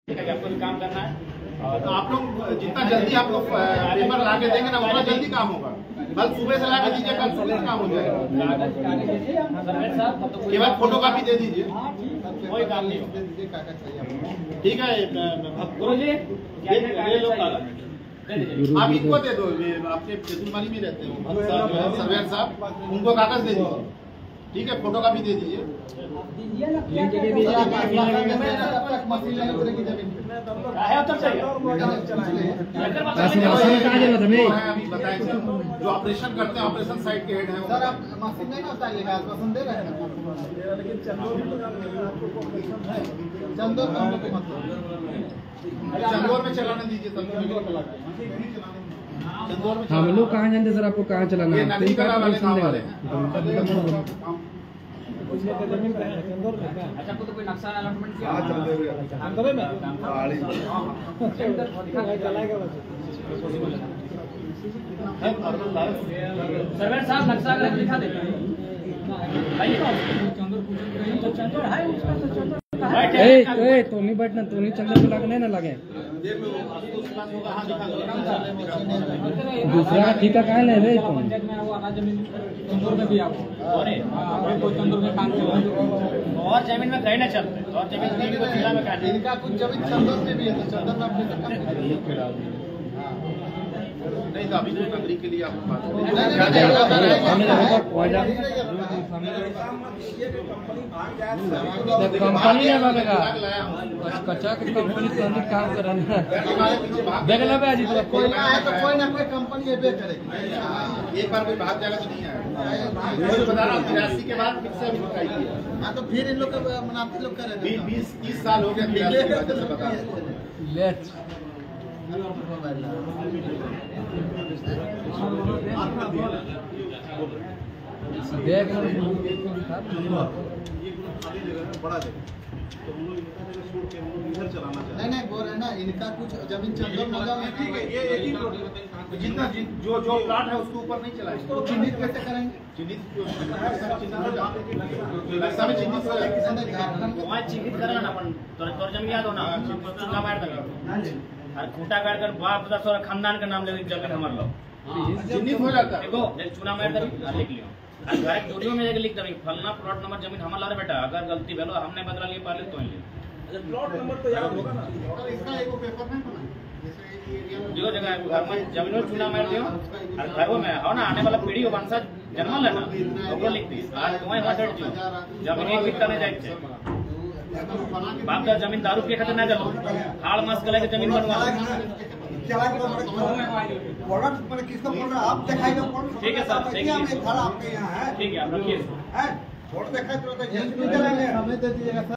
आपको भी काम करना है और तो आप लोग जितना जल्दी आप लोग पेपर ला के देंगे ना उतना जल्दी काम होगा। कल सुबह से ला के दीजिए, कल सुबह से काम हो जाएगा। केवल फोटो कापी दे दीजिए, कोई काम नहीं होगा। ठीक है गुरु जी ये लो कागज आप इनको दे दो, आपके चतुर्मानी में रहते हैं सर्वेयर साहब, उनको कागज दे दीजिए। ठीक है, फोटो कापी दे दीजिए। अभी बताएं जो ऑपरेशन करते हैं, ऑपरेशन साइड के हेड हैं सर, आप मशीन नहीं ना उतारिएगा, आश्वासन दे रहे हैं। लेकिन चंदौर में चलाने दीजिए, हम लोग कहाँ जानते सर, आपको कहाँ चलाना है? अच्छा तो कोई नक्शा अलॉटमेंट किया सर्वेयर साहब नक्शा अगर दिखा देते चंदौर है उसका तो चंदौर तो नहीं बैठना, तो नहीं चंदर को लगने ना लगे। दूसरा ठीका कहाँ ले रहे तुम? चंदौर में भी आओ और चंदौर में काम और जमीन में कहीं ना चलते और जमीन को जिला में काटे। इनका कुछ जमीन चंदौर में भी है, तो चंदौर में अपने नहीं तो अभी तो नगरी के लिए आप कंपनी है लगेगा कच्चा की कंपनी काम कर रहा है। देख लो भाई जी, कोई ना है तो कोई ना कोई कंपनी ये बेच करेगी। एक बार कोई बाहर जाएगा तो नहीं आएगा। मुझे बता रहा हूँ 83 के बाद फिर से अभी बताइए। हाँ तो फिर इन लोग का मनाते लोग करेंगे। 20-30 साल हो गए 83 के बाद से बता लेट्स देख लो बड़ा नहीं बोल रहे ना, इनका कुछ जमीन चंदौर में ठीक है। ये एक ही जितना जो प्लाट है उसके ऊपर नहीं चलाएंगे तो चिन्हित कैसे करेंगे? चिन्हित चिन्हित करा ना अपन तोर जमीन याद हो ना चूल्हा मार दे और खूंटा काट कर बाप दादा खानदान का नाम ले जमीन हमार लो चिन्हित हो जाता है। देखो चूना मार दे लिख लियो और घर वीडियो में जाके लिख दे फलना प्लॉट नंबर जमीन हमारा रे बेटा, अगर गलती भेलो हमने बदला लिए पहले तो ले प्लॉट नंबर तो याद होगा ना। इसका एक पेपर नहीं बना जो जगह घर में जमीन में चूना मार दियो और घरों में हो ना आने वाला पीढ़ी हो वंशज जन्म लेना ओकरो लिख दी आज तुम्हें वहां डट जो जमीन एक बिकता नहीं जाए छे बाप का जमीन दारू के खातिर ना चलो हाल मास गले के जमीन बनवा चला के प्रोडक्ट पर किसको बोल रहा आप दिखाइए। ठीक है सर, ठीक है घर आपके यहाँ है, ठीक है आप रखिए फोटो दिखाई तो हमें दे दीजिएगा सर।